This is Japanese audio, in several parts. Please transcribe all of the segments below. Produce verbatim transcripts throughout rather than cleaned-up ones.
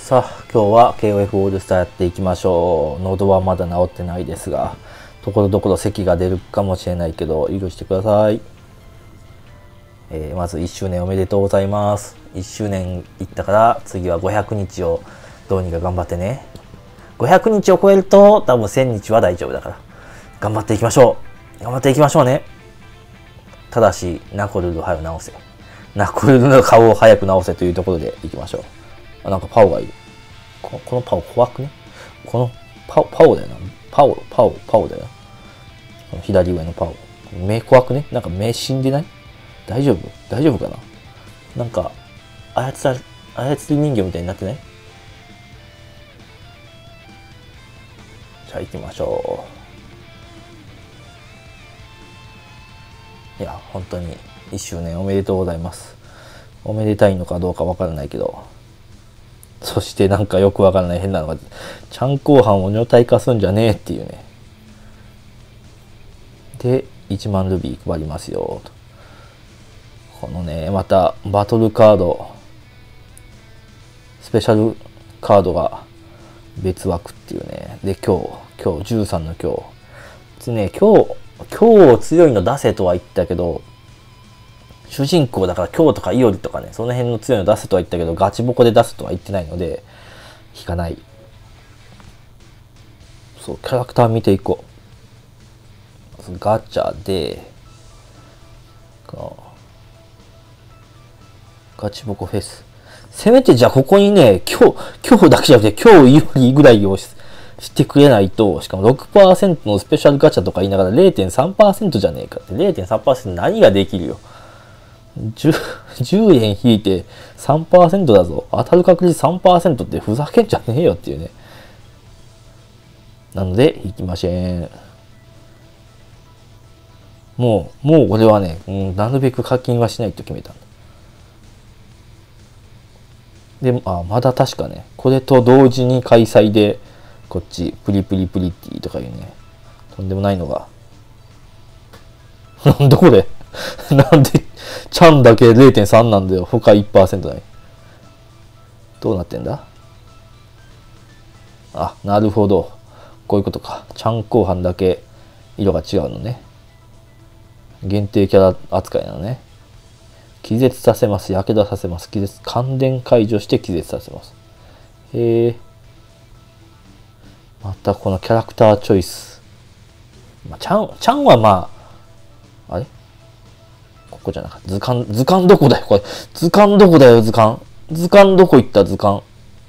さあ今日は ケーオーエフ オールスターやっていきましょう。喉はまだ治ってないですが、ところどころ咳が出るかもしれないけど許してください。えー、まずいっしゅうねんおめでとうございます。いっしゅうねんいったから次はごひゃくにちをどうにか頑張ってね。ごひゃくにちを超えると多分せんにちは大丈夫だから頑張っていきましょう。頑張っていきましょうね。ただしナコルルを早く直せ。ナコルルの顔を早く直せというところでいきましょう。あ、なんかパオがいる。ここのパオ怖くね。このパオ、パオだよな。パオ、パオ、パオだよ。この左上のパオ。目怖くね。なんか目死んでない？大丈夫？大丈夫かな？なんか、操ら、操り人形みたいになってない？じゃあ行きましょう。いや、本当にいっしゅうねんおめでとうございます。おめでたいのかどうかわからないけど。そしてなんかよくわからない変なのが、ちゃんこう飯を女体化すんじゃねえっていうね。で、いちまんルビー配りますよと。このね、またバトルカード、スペシャルカードが別枠っていうね。で、今日、今日、じゅうさんの今日。でね、今日、今日強いの出せとは言ったけど、主人公だから今日とかイオリとかね、その辺の強いの出せとは言ったけど、ガチボコで出すとは言ってないので、引かない。そう、キャラクター見ていこう。ガチャで、このガチボコフェス。せめてじゃあここにね、今日、今日だけじゃなくて今日イオリぐらいをししてくれないと、しかも ろくパーセント のスペシャルガチャとか言いながら れいてんさんパーセント じゃねえかって。れいてんさんパーセント 何ができるよ。10, じゅうえん引いて さんパーセント だぞ。当たる確率 さんパーセント ってふざけんじゃねえよっていうね。なので、引きません。もう、もう俺はね、うん、なるべく課金はしないと決めたんだ。で、あ、まだ確かね、これと同時に開催で、こっち、プリプリプリティとかいうね、とんでもないのが。なんでこれなんで、ちゃんだけ れいてんさん なんだよ。他 いちパーセント ない。どうなってんだ？あ、なるほど。こういうことか。ちゃん後半だけ色が違うのね。限定キャラ扱いなのね。気絶させます。やけどさせます。気絶、感電解除して気絶させます。へえ。またこのキャラクターチョイス。まあ、ちゃん、ちゃんはまあ、あれここじゃなかった。図鑑、図鑑どこだよこれ。図鑑どこだよ図鑑。図鑑どこ行った図鑑。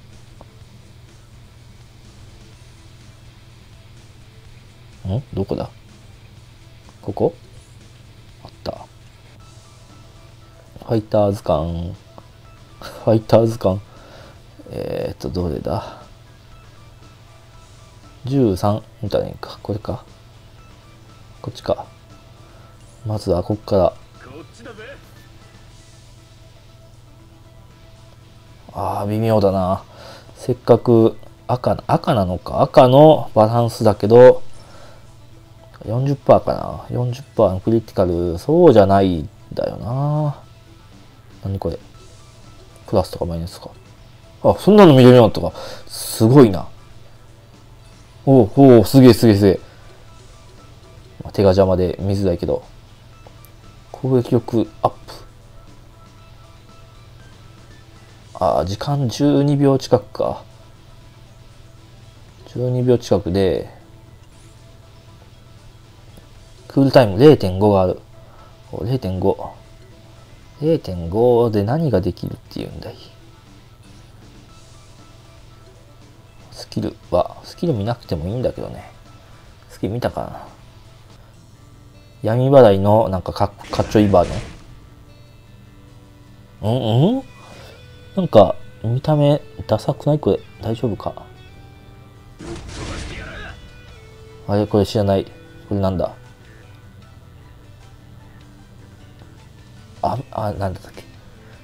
んどこだここあった。ファイター図鑑。ファイター図鑑。えー、っと、どれだ ?じゅうさん みたいなか。これか。こっちか。まずはこっから。ああ、微妙だな。せっかく赤、赤なのか。赤のバランスだけど、よんじゅっパーセント かな。よんじゅっパーセント のクリティカル、そうじゃないんだよな。何これ。プラスとかマイナスか。あ、そんなの見れるようになったか。すごいな。おう、おう、すげえすげえすげえ。まあ、手が邪魔で見づらいけど。攻撃力アップ。ああ、時間じゅうにびょう近くか。じゅうにびょう近くで、クールタイム れいてんご がある。れいてんご。れいてんご で何ができるっていうんだい。スキルは、スキル見なくてもいいんだけどね。スキル見たかな。闇払いのなんかかかっちょいいバージョン。うんうんなんか見た目ダサくないこれ。大丈夫かあれこれ知らない。これなんだあ、あ、なんだったっけ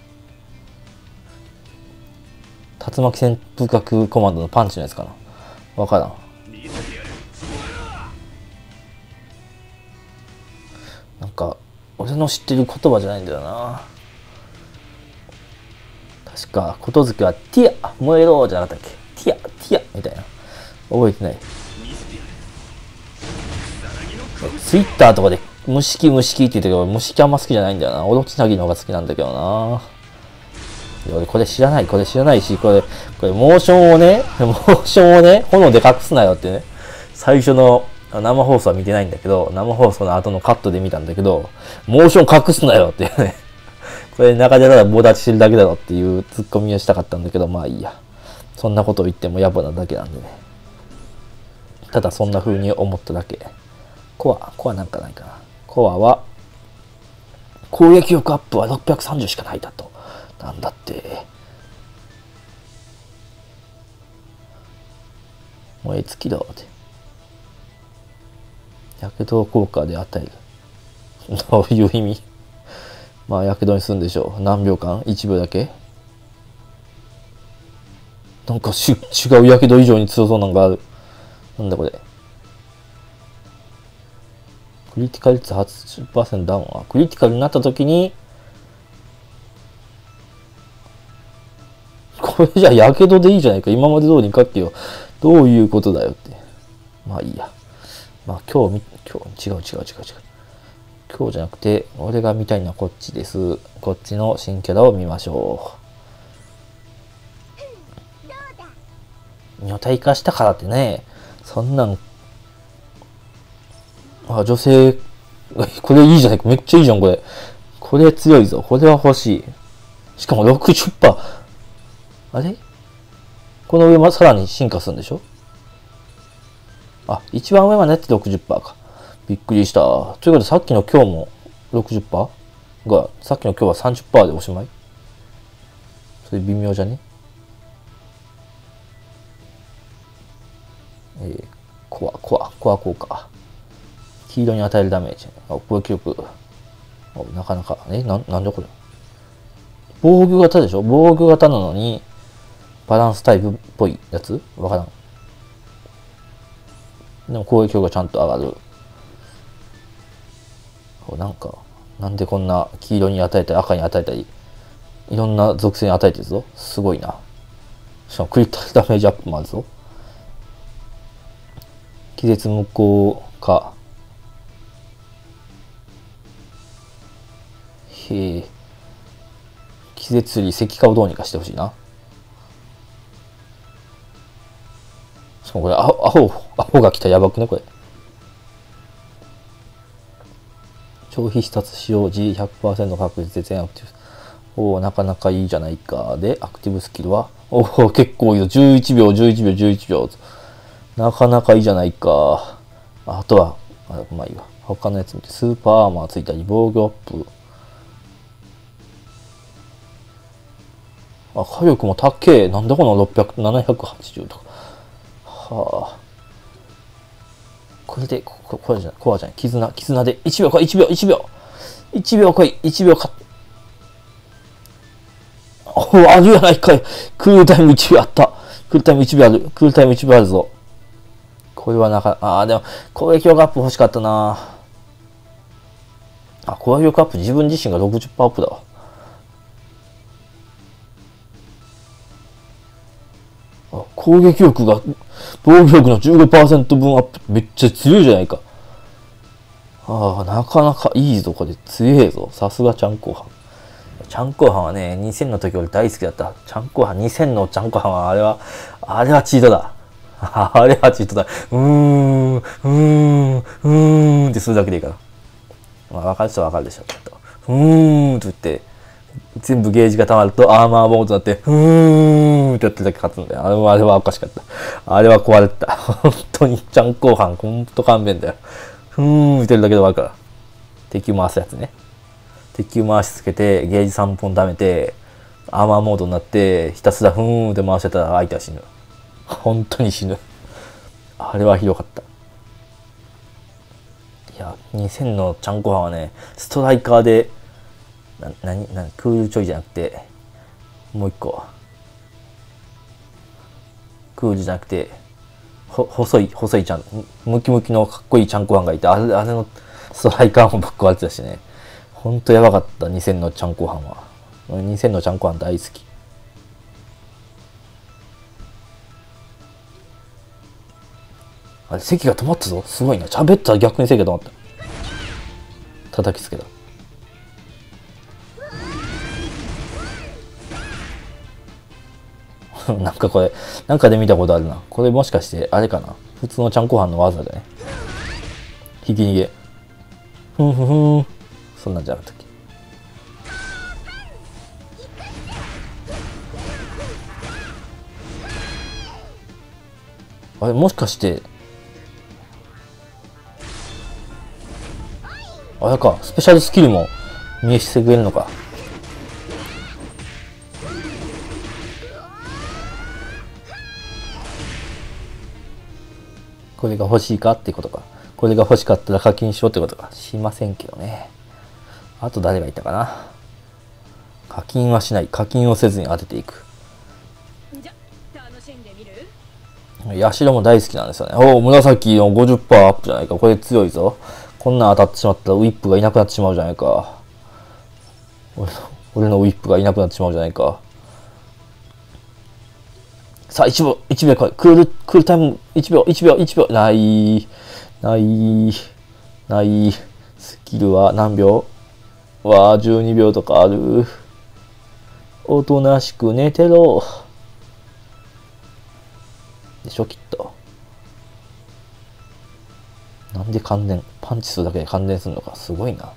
竜巻旋風角コマンドのパンチのやつかなわからん。なんか俺の知ってる言葉じゃないんだよな。 確か、ことづくはティア、燃えろじゃなかったっけ？ティア、ティアみたいな。覚えてない。ツイッターとかで虫木虫木って言ってるけど、虫木あんま好きじゃないんだよな。オロチナギの方が好きなんだけどな。俺これ知らない、これ知らないし、これ、これモーションをね、モーションをね、炎で隠すなよってね。最初の生放送は見てないんだけど、生放送の後のカットで見たんだけど、モーション隠すなよっていうね。これ中でただ棒立ちしてるだけだろっていうツッコミをしたかったんだけど、まあいいや。そんなことを言っても野暮なだけなんでね。ただそんな風に思っただけ。コア、コアなんかないかな。コアは、攻撃力アップはろっぴゃくさんじゅうしかないだと。なんだって。燃え尽きろって。やけど効果で与える。どういう意味？まあ、やけどにするんでしょう。何秒間 ?いち 秒だけなんかし違うやけど以上に強そうなのがある。なんだこれ。クリティカル率 はちじゅっパーセント ダウンは、クリティカルになった時に、これじゃやけどでいいじゃないか。今まで通りに書けよ。どういうことだよって。まあいいや。まあ今日、今日、違う違う違う違う。今日じゃなくて、俺が見たいのはこっちです。こっちの新キャラを見ましょう。女体化したからってね、そんなん、あ、女性、これいいじゃないか。めっちゃいいじゃん、これ。これ強いぞ。これは欲しい。しかも ろくじゅっパーセント。あれこの上もさらに進化するんでしょ？あ、一番上までやって ろくじゅっパーセント か。びっくりした。ということで、さっきの今日も ろくじゅっパーセント が、さっきの今日は さんじゅっパーセント でおしまい？それ微妙じゃね？えー、コア、コア、コア効果。黄色に与えるダメージ。あ、攻撃力。なかなか、え、な、なんでこれ？防御型でしょ？防御型なのに、バランスタイプっぽいやつ？わからん。でも攻撃力がちゃんと上がる。なんか、なんでこんな黄色に与えたり赤に与えたり、いろんな属性に与えてるぞ。すごいな。しかもクリティカルダメージアップもあるぞ。気絶無効化。へえ。気絶に石化をどうにかしてほしいな。しかもこれ、アホ、アホ、アホが来たらやばくね、これ。消費必殺使用時 ひゃくパーセント 確率で全アクティブ。おお、なかなかいいじゃないか。で、アクティブスキルは、おお、結構いいよ。じゅういちびょう、じゅういちびょう、じゅういちびょう。なかなかいいじゃないか。あとは、あ、まあいいわ。他のやつ見て、スーパーアーマーついたり、防御アップ。あ、火力も高え。なんだこのろっぴゃく、ななひゃくはちじゅうとか。はあ。これで、こ、ここれじゃない、コアじゃない、絆、絆で、いちびょうか、いちびょう、いちびょう。いちびょう来い、いちびょうか。お、あるやないかい。クールタイムいちびょうあった。クールタイムいちびょうある。クールタイムいちびょうあるぞ。これはなか、ああ、でも、攻撃力アップ欲しかったな。あ、攻撃力アップ、自分自身が ろくじゅっパーセント アップだわ。あ、攻撃力が、防御力の じゅうごパーセント 分アップ。めっちゃ強いじゃないか。ああ、なかなかいいぞ、これ。強えぞ。さすがちゃんこはん。ちゃんこはんはね、にせんの時俺大好きだった。ちゃんこはん、にせんのちゃんこはんは、あれは、あれはチートだ。あれはチートだ。うーん、うーん、うーんってするだけでいいから。まあ、わかる人はわかるでしょ。きっと。うーんって言って、全部ゲージが溜まるとアーマーボードになって、うーんってやってるだけ勝つんだよ。あれは、あれはおかしかった。あれは壊れてた。本当にちゃんこはん、ほんと勘弁だよ。ふーん言ってるだけで終わるから。敵回すやつね。敵回しつけて、ゲージさんぼん貯めて、アーマーモードになって、ひたすらふーんって回してたら相手は死ぬ。本当に死ぬ。あれはひどかった。いや、にせんのちゃんこはんはね、ストライカーで、な、なに、なに、クールちょいじゃなくて、もう一個。クールじゃなくて、ほ、細い、細いちゃん、ムキムキのかっこいいちゃんこはんがいて、あれ、あれのストライカーもぶっ壊れてたしね。ほんとやばかった、にせんのちゃんこはんは。にせんのちゃんこはん大好き。 あれ、席が止まったぞ。すごいな。喋ったら逆に席が止まった。叩きつけた。なんかこれ、なんかで見たことあるな。これもしかして、あれかな。普通のちゃんこ飯の技だね。引き逃げ。ふんふんふん。そんなんじゃなかったっけ。あれ、もしかして、あれか、スペシャルスキルも見えしてくれるのか。これが欲しいかってことか。これが欲しかったら課金しろってことか。しませんけどね。あと誰がいたかな。課金はしない。課金をせずに当てていく。ヤシロも大好きなんですよね。おお、紫の ごじゅっパーセント アップじゃないか。これ強いぞ。こんなん当たってしまったらウィップがいなくなってしまうじゃないか。俺の、俺のウィップがいなくなってしまうじゃないか。さあ、いちびょう、いちびょうか。クール、クールタイム、いちびょう、いちびょう、いちびょう。ない、ない、ない。スキルは何秒わあ、じゅうにびょうとかある。おとなしく寝てろ。でしょ、きっと。なんで感電、パンチするだけで感電するのか、すごいな。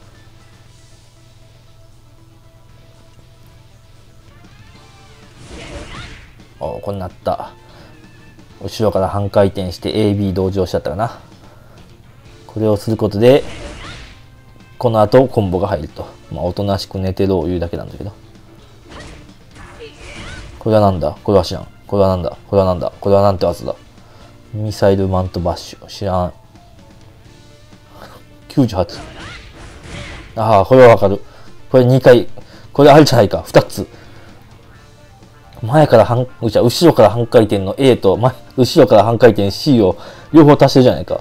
お、これなった。後ろから半回転して エービー 同時押しちゃったかな。これをすることで、この後コンボが入ると。まあ、おとなしく寝てろを言うだけなんだけど。これはなんだこれは知らん。これはなんだこれはなんだこれはなんて技だ。ミサイルマントバッシュ。知らん。きゅうじゅうはち。ああ、これはわかる。これにかい。これあるじゃないか。ふたつ。前から半、じゃ後ろから半回転の A と、前、後ろから半回転 C を両方足してるじゃないか。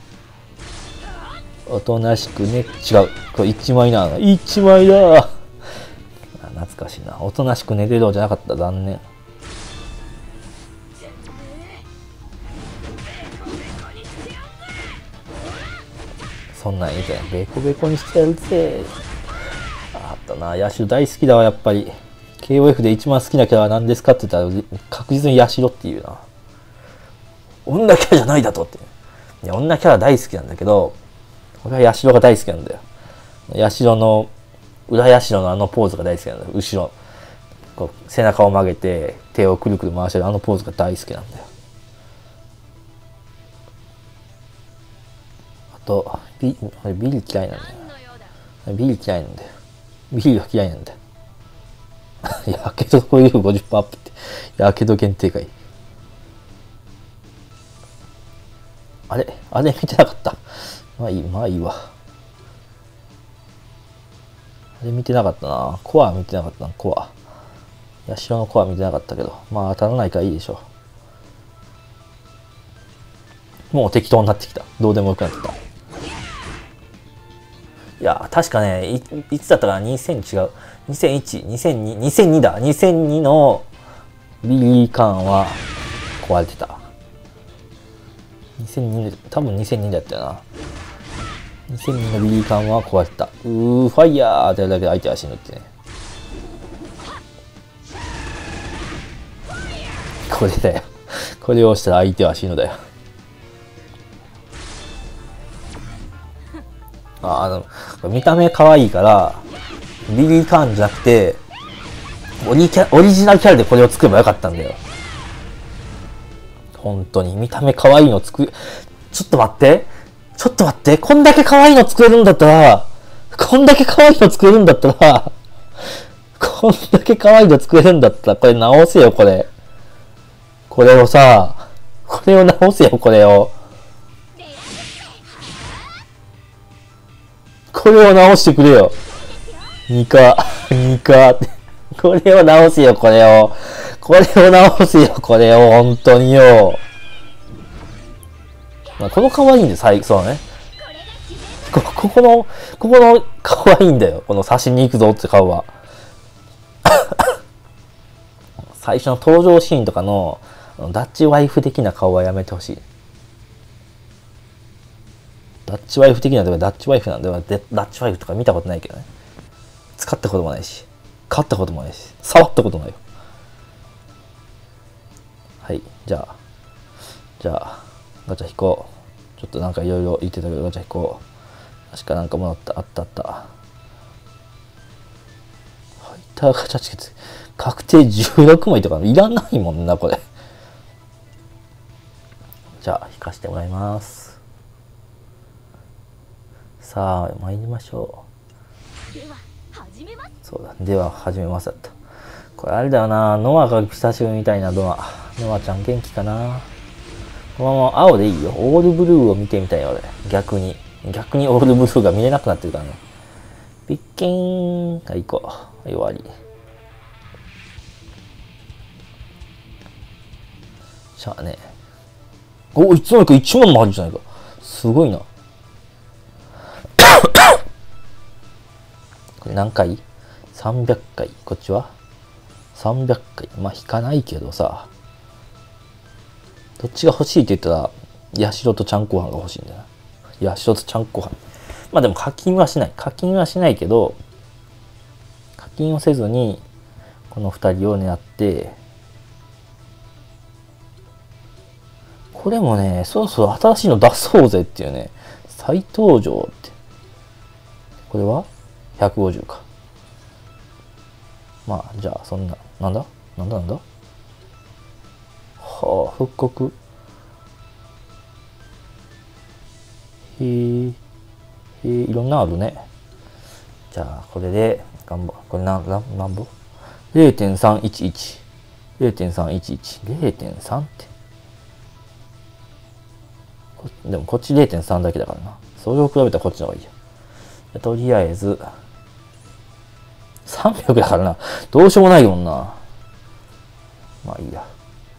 おとなしくね。違う。これいちまいなの。いちまいだ。懐かしいな。おとなしく寝てろじゃなかった。残念。そんなんいいじゃん。ベコベコにしてやるぜ。あったな。ヤシロ大好きだわ、やっぱり。ケーオーエフ で一番好きなキャラは何ですかって言ったら確実にヤシロっていうな。女キャラじゃないだとって。いや、女キャラ大好きなんだけど、俺はヤシロが大好きなんだよ。ヤシロの、裏ヤシロのあのポーズが大好きなんだよ。後ろ。こう背中を曲げて手をくるくる回してるあのポーズが大好きなんだよ。あと、ビビリ嫌いなんだよ。ビリ嫌いなんだよ。ビリが嫌いなんだよ。やけどこういう ごじゅっパーセント アップって。やけど限定会。あれあれ見てなかった。まあいい、まあいいわ。あれ見てなかったな。コア見てなかったな、コア。ヤシロのコア見てなかったけど。まあ当たらないからいいでしょう。もう適当になってきた。どうでもよくなってきた。いや、確かね、い, いつだったかな、にせん違う。にせんいち、にせんに、にせんにだ。にせんにのビリーカーンは壊れてた。にせんにで、多分にせんにだったよな。にせんにのビリーカーンは壊れてた。うー、ファイヤーってやるだけで相手は死ぬってね。これだよ。これをしたら相手は死ぬだよ。あ、あの、見た目可愛いから、ビリーカーンじゃなくて、オリキャ、オリジナルキャラでこれを作ればよかったんだよ。本当に。見た目可愛いの作る。ちょっと待って。ちょっと待って。こんだけ可愛いの作れるんだったら、こんだけ可愛いの作れるんだったら、こんだけ可愛いの作れるんだったら、これ直せよ、これ。これをさ、これを直せよ、これを。これを直してくれよ。にか、にかって。これを直せよ、これを。これを直せよ、これを。本当によ。まあ、この可愛いんで、最、そうね。こ、ここの、ここの可愛いんだよ。この刺しに行くぞって顔は。最初の登場シーンとかの、ダッチワイフ的な顔はやめてほしい。 ダッチワイフ的なとかダッチワイフなんで、ダッチワイフとか見たことないけどね。使ったこともないし、買ったこともないし、触ったこともないよ。はい、じゃあ、じゃあ、ガチャ引こう。ちょっとなんかいろいろ言ってたけど、ガチャ引こう。確かなんかもらった、あったあった。ファイターガチャチケット。確定じゅうろくまいとかいらないもんな、これ。じゃあ、引かせてもらいます。さあ、参りましょう。では、始めます。そうだ、では、始めますだった。これあれだよな、ノアが久しぶりみたいな、ノア。ノアちゃん元気かな。このまま青でいいよ。オールブルーを見てみたいよ、俺。逆に。逆にオールブルーが見れなくなってるからね。ピッキーン。はい、行こう。はい、終わり。しゃあね。お、いつの間にかいちまんもあるじゃないか。すごいな。これ何回 ?さんびゃっ 回。こっちはさんびゃっかい。まあ、引かないけどさ。どっちが欲しいって言ったら、ヤシロとちゃんこ飯が欲しいんだな。ヤシロとちゃんこ飯。まあでも課金はしない。課金はしないけど、課金をせずに、このふたりを狙って、これもね、そろそろ新しいの出そうぜっていうね、再登場って。これはひゃくごじゅうか。まあ、じゃあ、そんな、なんだなんだなんだはあ、復刻。へえ、へえ、いろんなあるね。じゃあ、これで、頑張これなん、なん、なんぼ れいてんさんいちいち。れいてんさんいちいち。れいてんさん って。でもこっち れいてんさん だけだからな。それを比べたらこっちの方がいいや。とりあえず、さんびゃくだからな。どうしようもないもんな。まあいいや。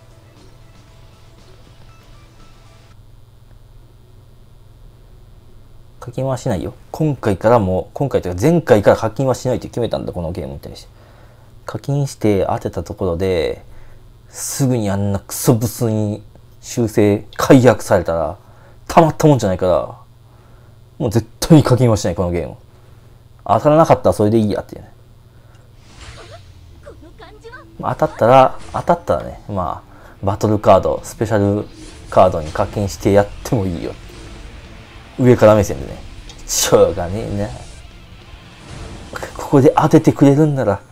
課金はしないよ。今回からもう、今回というか前回から課金はしないって決めたんだ、このゲームに対して。課金して当てたところで、すぐにあんなクソブスに修正、解約されたら、たまったもんじゃないから、もう絶対に課金はしない、このゲーム。当たらなかったらそれでいいやっていうね。当たったら、当たったらね、まあ、バトルカード、スペシャルカードに課金してやってもいいよ。上から目線でね。しょうがねえな。ここで当ててくれるんなら。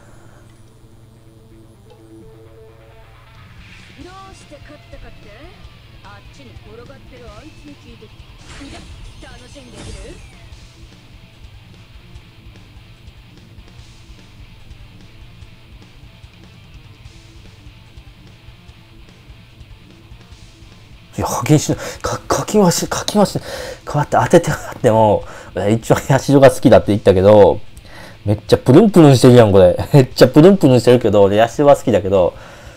どうして勝ったかって？あっちに転がってるあいつに聞いて。楽しんでみる？いや、課金しない。課金はし、課金はしない。こうやって当ててもらっても、一番ヤシロが好きだって言ったけど、めっちゃプルンプルンしてるやん、これ。めっちゃプルンプルンしてるけど、俺ヤシロは好きだけど、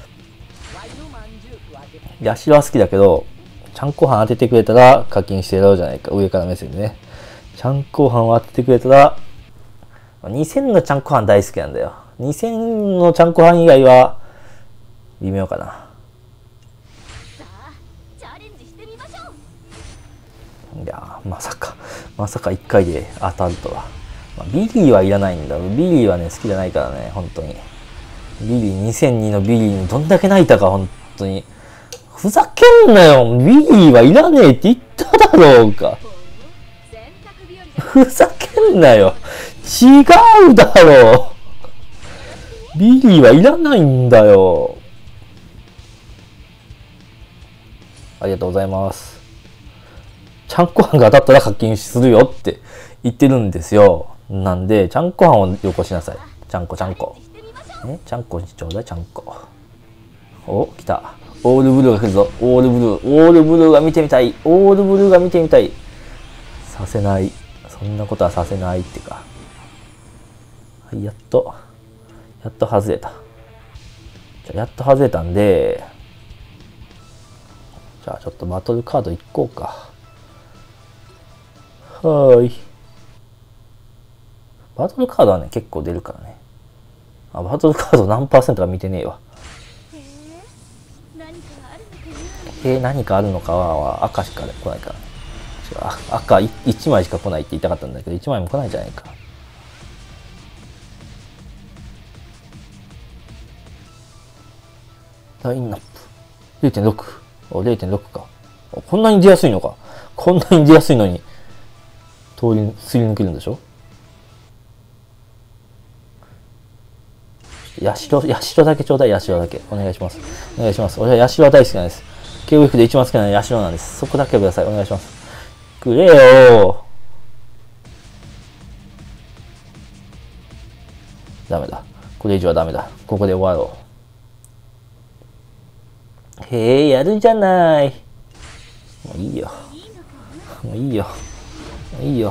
ヤシロは好きだけど、ちゃんこ飯当ててくれたら課金してやろうじゃないか。上から目線でね。ちゃんこ飯を当ててくれたら、にせんのちゃんこ飯大好きなんだよ。にせんのちゃんこ飯以外は、微妙かな。いやまさかまさかいっかいで当たるとは、まあ、ビリーはいらないんだ。ビリーはね好きじゃないからね、本当に。ビリーにせんにのビリーにどんだけ泣いたか、本当にふざけんなよ。ビリーはいらねえって言っただろうか。ふざけんなよ。違うだろう。ビリーはいらないんだよ。ありがとうございます。ちゃんこ飯が当たったら課金するよって言ってるんですよ。なんで、ちゃんこ飯をよこしなさい。ちゃんこちゃんこ。ね、ちゃんこにちょうだい、ちゃんこ。お、来た。オールブルーが来るぞ。オールブルー。オールブルーが見てみたい。オールブルーが見てみたい。させない。そんなことはさせないってか。はい、やっと。やっと外れた。じゃやっと外れたんで、じゃあちょっとバトルカードいこうか。はーい。バトルカードはね、結構出るからね。あ、バトルカード何パーセントか見てねえわ。へえ、何かあるのかは、赤しか来ないからね。 あ赤いちまいしか来ないって言いたかったんだけどいちまいも来ないじゃないか。ラインナップ れいてんろく。 れいてんろく か。こんなに出やすいのか。こんなに出やすいのに通りすり抜けるんでしょ。ヤシロ、ヤシロだけちょうだい。ヤシロだけお願いします。お願いします。俺はヤシロは大好きなんです。ケーオーエフ で一番好きなのはヤシロなんです。そこだけください。お願いします。くれよー。ダメだ。これ以上はダメだ。ここで終わろう。へえ、やるじゃない。もういいよ。もういいよ。もういいよ。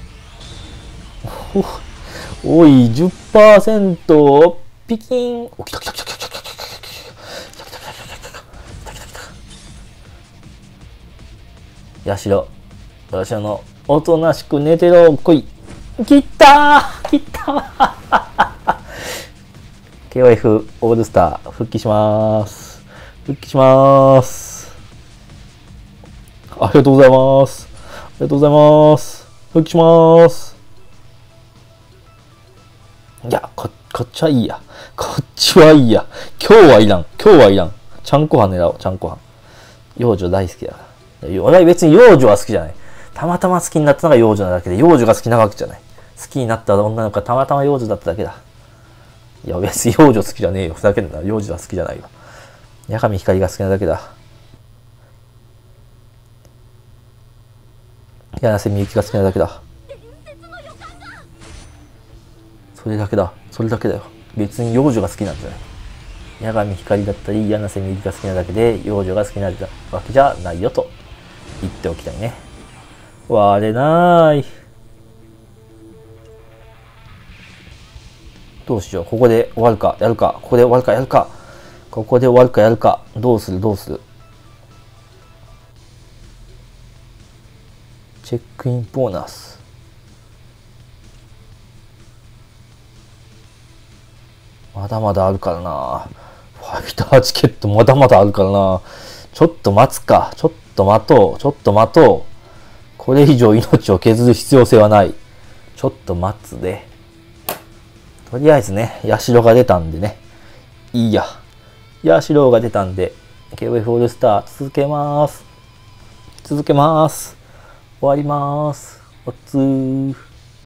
おい、じゅっパーセント ピキン。お、来た来た来た来た来た来た来た来た来た来た来た来た来た来た。ヤシロ。ヤシロのおとなしく寝てろ。来い。切ったー切ったーケーオーエフ オールスター復帰します。復帰します。ありがとうございます。ありがとうございます。復帰します。いや、こ、こっちはいいや。こっちはいいや。今日はいらん。今日はいらん。ちゃんこは狙おう。ちゃんこは。幼女大好きだから。俺は別に幼女は好きじゃない。たまたま好きになったのが幼女なだけで、幼女が好きなわけじゃない。好きになった女の子がたまたま幼女だっただけだ。いや、別に幼女好きじゃねえよ。ふざけんな。幼女は好きじゃないよ。八神ひかりが好きなだけだ。柳瀬みゆきが好きなだけだ。それだけだ。それだけだよ。別に幼女が好きなんじゃない。八神ひかりだったり、柳瀬みゆきが好きなだけで、幼女が好きなわけじゃないよと言っておきたいね。割れない。どうしよう。ここで終わるか、やるか。ここで終わるか、やるか。ここで終わるか、やるか。どうする、どうする。チェックインボーナス。まだまだあるからな。ファイターチケットまだまだあるからな。ちょっと待つか。ちょっと待とう。ちょっと待とう。これ以上命を削る必要性はない。ちょっと待つで。とりあえずね、ヤシロが出たんでね。いいや。ヤシロが出たんで、ケーオーエフ オールスター続けます。続けます。終わります。おつー。